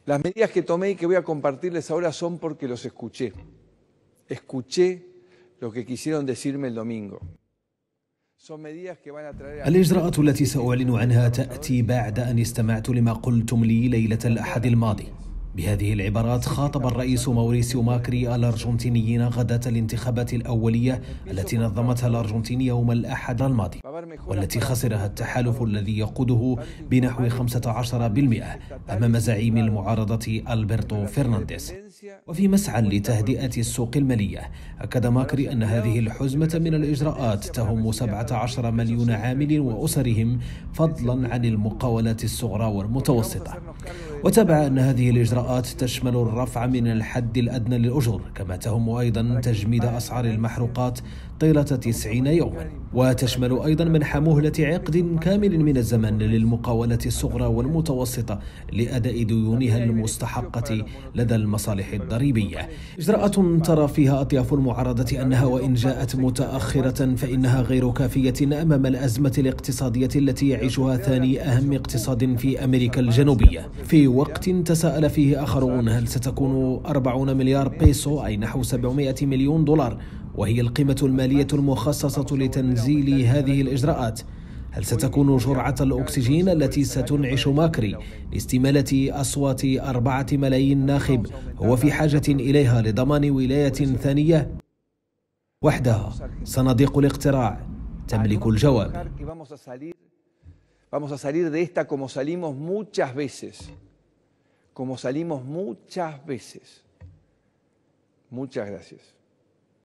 Las medidas que tomé y que voy a compartirles ahora son porque los escuché. Escuché lo que quisieron decirme el domingo. الإجراءات التي سأعلن عنها تأتي بعد أن استمعت لما قلتم لي ليلة الأحد الماضي. بهذه العبارات خاطب الرئيس ماوريسيو ماكري الأرجنتينيين غداة الانتخابات الأولية التي نظمتها الأرجنتين يوم الأحد الماضي، والتي خسرها التحالف الذي يقوده بنحو 15% أمام زعيم المعارضة ألبرتو فرنانديز. وفي مسعى لتهدئة السوق المالية، أكد ماكري أن هذه الحزمة من الإجراءات تهم 17 مليون عامل وأسرهم، فضلا عن المقاولات الصغرى والمتوسطة. وتابع أن هذه الإجراءات تشمل الرفع من الحد الأدنى للأجور، كما تهم أيضا تجميد أسعار المحروقات طيلة 90 يوما، وتشمل أيضا منح مهلة عقد كامل من الزمن للمقاولات الصغرى والمتوسطة لأداء ديونها المستحقة لدى المصالح الضريبية. إجراءات ترى فيها أطياف المعارضة أنها وإن جاءت متأخرة فإنها غير كافية أمام الأزمة الاقتصادية التي يعيشها ثاني أهم اقتصاد في أمريكا الجنوبية، في وقت تساءل فيه آخرون هل ستكون 40 مليار بيسو أي نحو 700 مليون دولار وهي القيمة المالية المخصصة لتنزيل هذه الإجراءات، هل ستكون جرعة الأكسجين التي ستنعش ماكري لاستمالة أصوات 4 ملايين ناخب هو في حاجة إليها لضمان ولاية ثانية؟ وحدها صناديق الاقتراع تملك الجواب. Vamos a salir de esta como salimos muchas veces. Como salimos muchas veces. Muchas gracias.